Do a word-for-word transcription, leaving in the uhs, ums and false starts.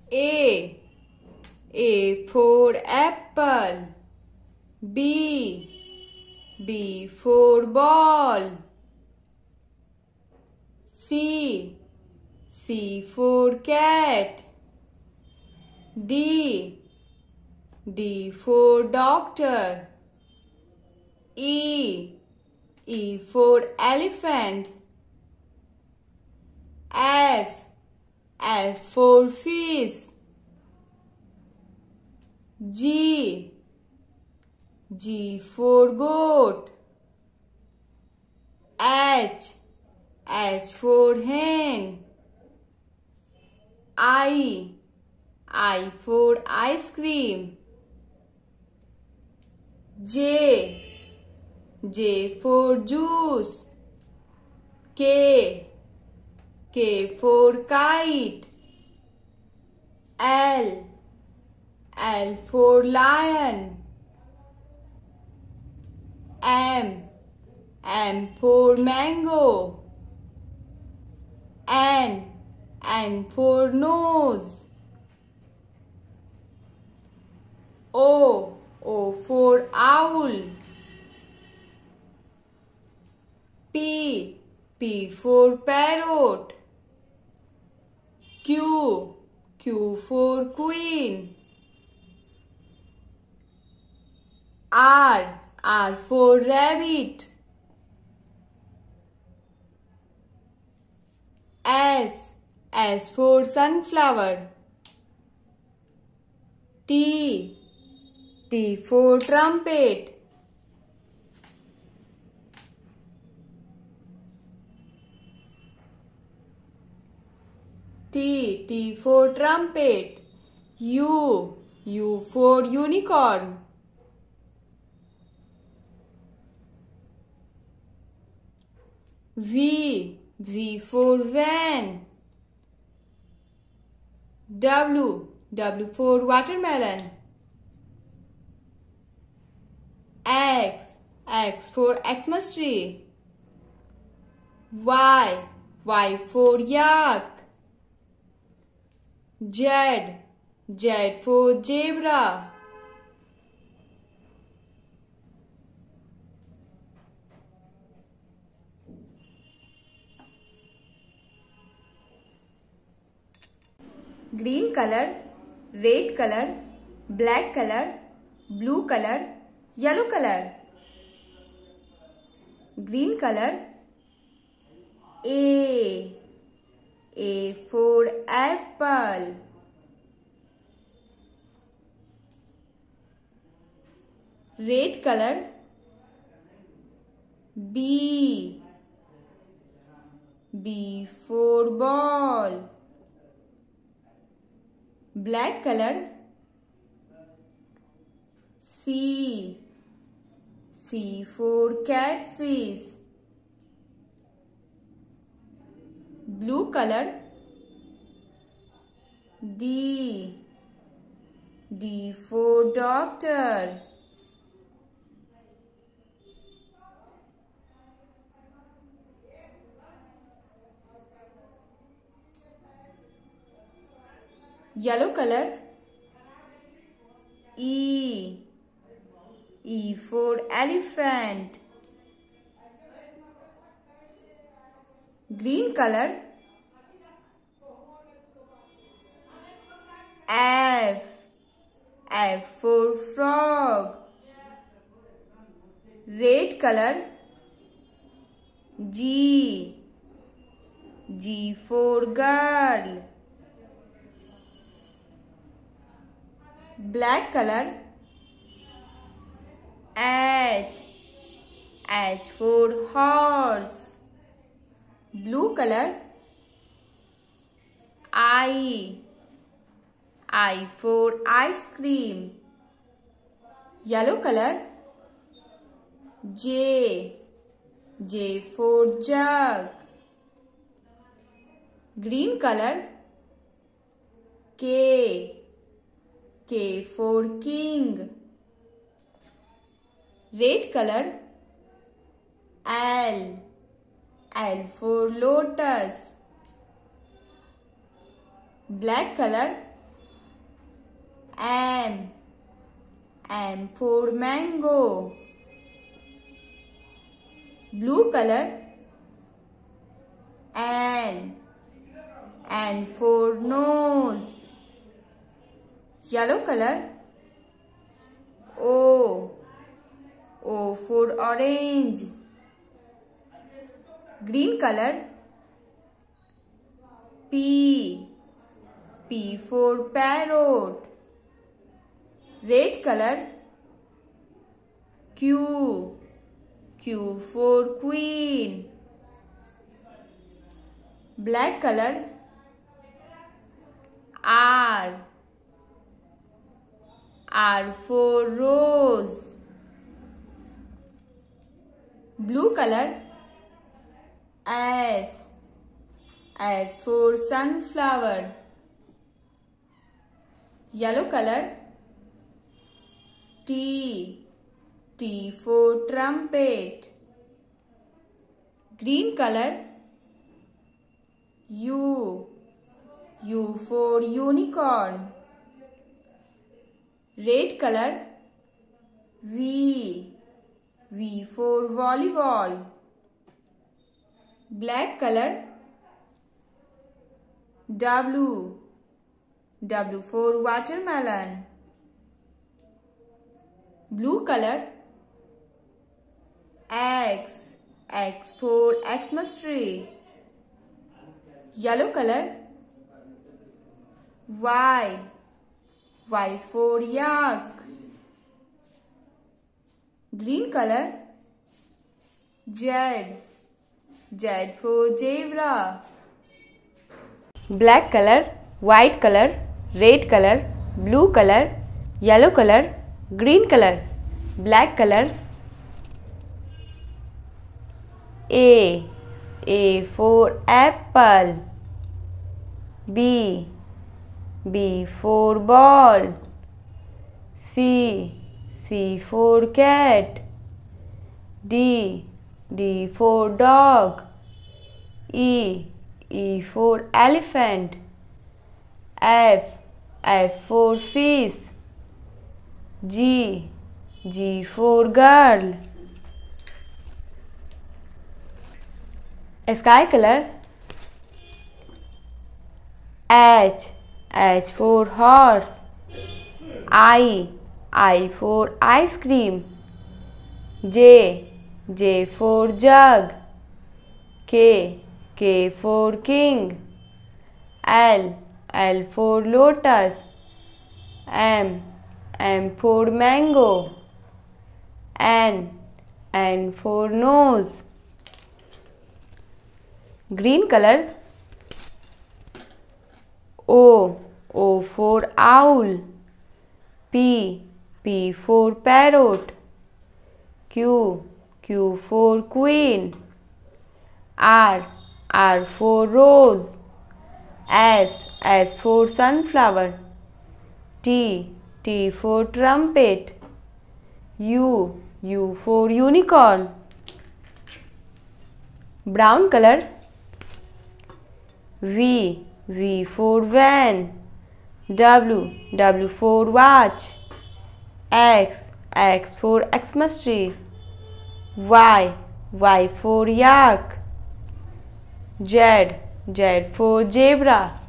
A. A for apple. B. B for ball. C. C for cat. D. D for doctor. E. E for elephant. F. F for fish. G. G for goat. H. H for hen. I. I for ice cream. J. J for juice. K. K for kite. L. L for lion. M. M for mango. N. N for nose. O. O for owl. P. P for parrot. Q. Q for queen. R. R for rabbit. S. S for sunflower. T. T for trumpet. T. T for trumpet. U. U for unicorn. V. V for van. W. W for watermelon. X. X for Xmas tree. Y. Y for yak. Z. Z for zebra. Green color, red color, black color, blue color, yellow color. Green color. A. A for apple. Red color. B. B for ball. Black color. C. C for catfish. Blue color. D. D for doctor. Yellow color. E. E for elephant. Green color. F. F for frog. Red color. G. G for girl. Black color. H. H for horse. Blue color. I. I for ice cream. Yellow color. J. J for jug. Green color. K. K for king. Red color. L. L for lotus. Black color. M. M for mango. Blue color. N. N for nose. Yellow color. O. O for orange. Green color. P. P for parrot. Red color. Q. Q for queen. Black color. R. R for rose. Blue color. S. S for sunflower. Yellow color. T. T for trumpet. Green color. U. U for unicorn. Red color. V. V for volleyball. Black color. W. W for watermelon. Blue color. X. X for Xmas tree. Yellow color. Y. Y for yak. Green color. Z. Z for zebra. Black color, white color, red color, blue color, yellow color, green color. Black color. A. A for apple. B. B for ball. C. C for cat. D. D for dog. E. E for elephant. F. F for fish. G. G for girl. Sky color. H. H for horse. I. I for ice cream. J. J for jug. K. K for king. L. L for lotus. M. M for mango. N. N for nose. Green color. O. O for owl. P. P for parrot. Q. Q for queen. R. R for rose. S. S for sunflower. T. T for trumpet. U. U for unicorn. Brown color. V. V for van. W. W for watch. X. X for Xmas tree. Y. Y for yak. Z. Z for zebra.